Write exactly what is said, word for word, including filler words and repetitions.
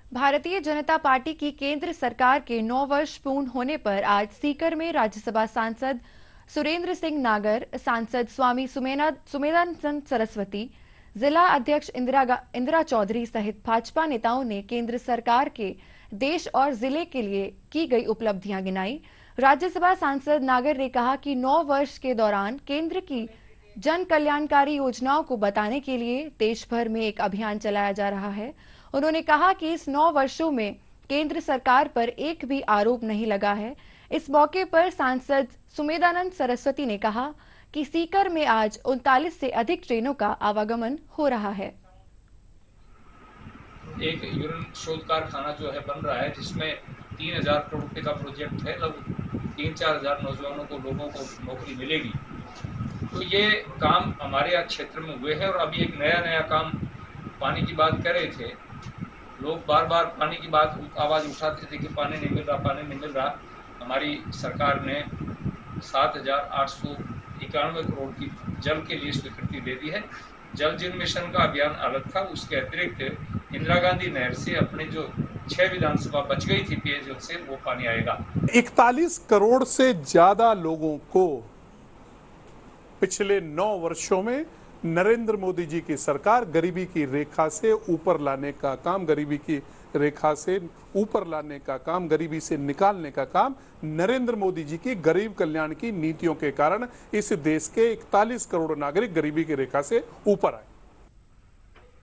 Bharatiya Janata party की केंद्र सरकार के नौ वर्ष पूर्ण होने पर आज सीकर में राज्यसभा सांसद सुरेंद्र सिंह नागर, सांसद स्वामी सुमेना सुमेधानंद सरस्वती, जिला अध्यक्ष इंदिरा गा- इंदिरा चौधरी सहित भाजपा नेताओं ने केंद्र सरकार के देश और जिले के लिए की गई उपलब्धियां गिनाई। राज्यसभा सांसद नागर ने कहा कि नौ वर्ष के दौरान केंद्र की जन कल्याणकारी योजनाओं को बताने के लिए देश भर में एक अभियान चलाया जा रहा है। उन्होंने कहा कि इस नौ वर्षों में केंद्र सरकार पर एक भी आरोप नहीं लगा है। इस मौके पर सांसद सुमेधानंद सरस्वती ने कहा कि सीकर में आज उनतालीस से अधिक ट्रेनों का आवागमन हो रहा है। एक यूरिन शोध कारखाना जो है बन रहा है, जिसमें तीन हजार करोड़ रुपए का प्रोजेक्ट है। लगभग तीन चार हजार नौजवानों को लोगों को नौकरी मिलेगी। तो ये काम हमारे यहाँ क्षेत्र में हुए हैं। और अभी एक नया नया काम, पानी की बात कर रहे थे लोग, बार बार पानी की बात आवाज उठाते थे कि पानी नहीं मिल रहा, पानी नहीं मिल रहा। हमारी सरकार ने सात हजार आठ सौ इक्यानवे करोड़ की जल के लिए स्वीकृति दे दी है। जल जीवन मिशन का अभियान अलग था, उसके अतिरिक्त इंदिरा गांधी नहर से अपने जो छह विधानसभा बच गई थी पेयजल से, वो पानी आएगा। इकतालीस करोड़ से ज्यादा लोगों को पिछले नौ वर्षों में नरेंद्र मोदी जी की सरकार गरीबी की रेखा से ऊपर लाने का काम, गरीबी की रेखा से ऊपर लाने का काम, गरीबी से निकालने का काम, नरेंद्र मोदी जी की गरीब कल्याण की नीतियों के कारण इस देश के इकतालीस करोड़ नागरिक गरीबी की रेखा से ऊपर आए।